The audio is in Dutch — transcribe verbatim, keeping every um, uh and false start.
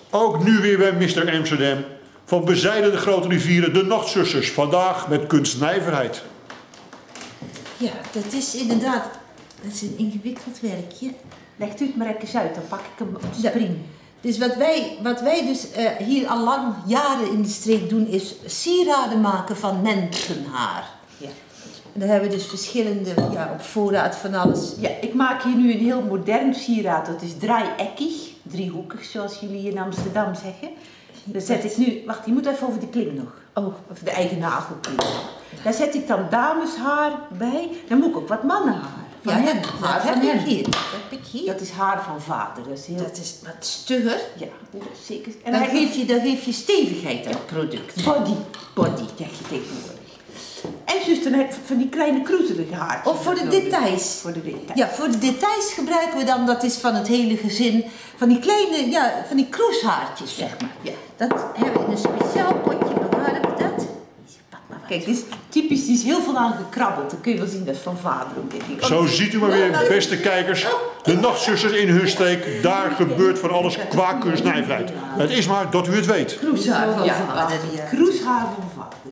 Ook nu weer bij mister Amsterdam. Van bezijden de grote rivieren, de Nachtzusters. Vandaag met kunstnijverheid. Ja, dat is inderdaad dat is een ingewikkeld werkje. Legt u het maar eens uit, dan pak ik hem op de spring. Dus wat wij, wat wij dus uh, hier al lang jaren in de streek doen, is sieraden maken van mensenhaar. Ja. En daar hebben we dus verschillende, ja, op voorraad van alles. Ja, ik maak hier nu een heel modern sieraad. Dat is draai-eckig, driehoekig zoals jullie in Amsterdam zeggen. Dan zet ik nu, wacht, je moet even over de kling nog. Oh, of de eigen nagelkling. Daar zet ik dan dameshaar bij. Dan moet ik ook wat mannenhaar. Van ja, hen. Haar van heb hen. ik hier. Dat heb ik hier. Dat is haar van vader. Dat is, heel... dat is wat stugger. Ja, dat is zeker. En dan, geef je, dan geef je stevigheid aan het product. Body. Body, zeg je tegenwoordig. En dus dan heb je van die kleine kroezelige haartjes. Of voor de details. Voor de details. Ja, voor de details gebruiken we dan, dat is van het hele gezin, van die kleine, ja, van die kroeshaartjes, zeg maar. Ja. Dat hebben we in een speciaal potje, bewaren we dat. Pak maar wat. Kijk, dit is typisch, die is heel veel aan gekrabbeld. Dan kun je wel zien, dat is van vader ook, denk ik. Zo ziet u maar weer, beste kijkers. De Nachtzusters in hun streek. Daar gebeurt van alles qua kunstnijverheid. Het is maar dat u het weet. Kroeshaar van Ja, vader. Ja. kroeshaar van vader.